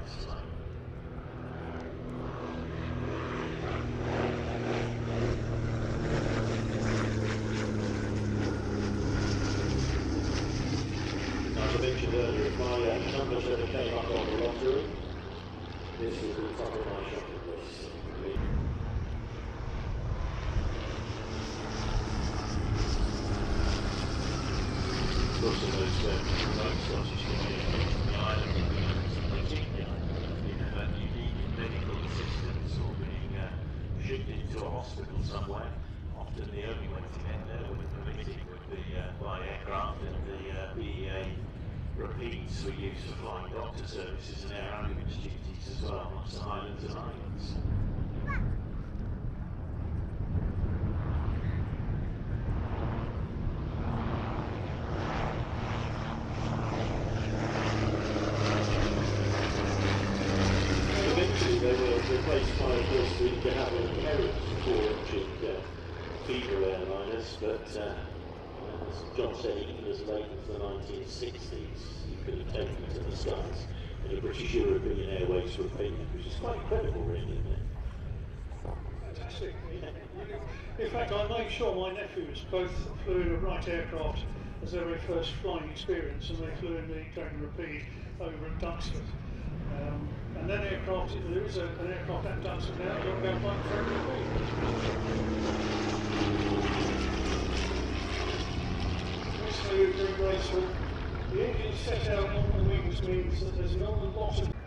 next time. As I mentioned earlier, if my numbers ever came up on the lottery, this was the top of my shopping list. Of course, all those remote Scottish communities on the island of Virginia, if you need medical assistance or being shipped into a hospital somewhere, often the only way to get there with permitting would be by aircraft, and the BEA Rapides were used for flying doctor services and air ambulance duties as well, amongst the Highlands and Islands. Eventually they were replaced by, of course, the Havilland Herons, the 4-engine feeder airliners, but as John said, even as late as the 1960s, you could have taken to the skies, and the British European Airways Rapide, which is quite incredible, really, isn't it? Fantastic. In fact, I made sure my nephews both flew in a Wright aircraft as their very first flying experience, and they flew in the Dragon Rapide over at Duxford. And then aircraft, there is an aircraft at Duxford now, you'll go flying Dragon Rapide. Very graceful. The engine set out on the wings means that there's not a lot of...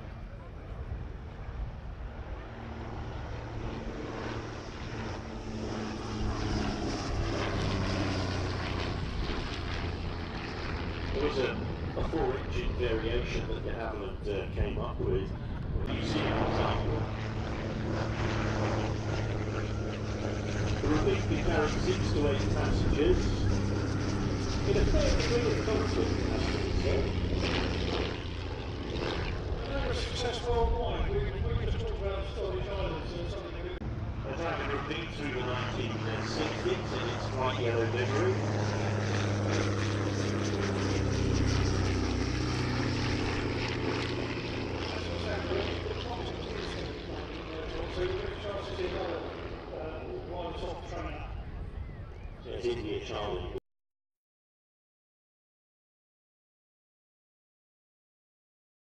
There was a 4-engine variation that de Havilland came up with. You see an example. The Rapide could carry 6 to 8 passengers. In a fair degree of comfort, has to be said. They were successful worldwide. We just talked about Scottish Islands and something that we... The Dragon Rapide through the 1960s in its bright yellow livery. It's India Charlie.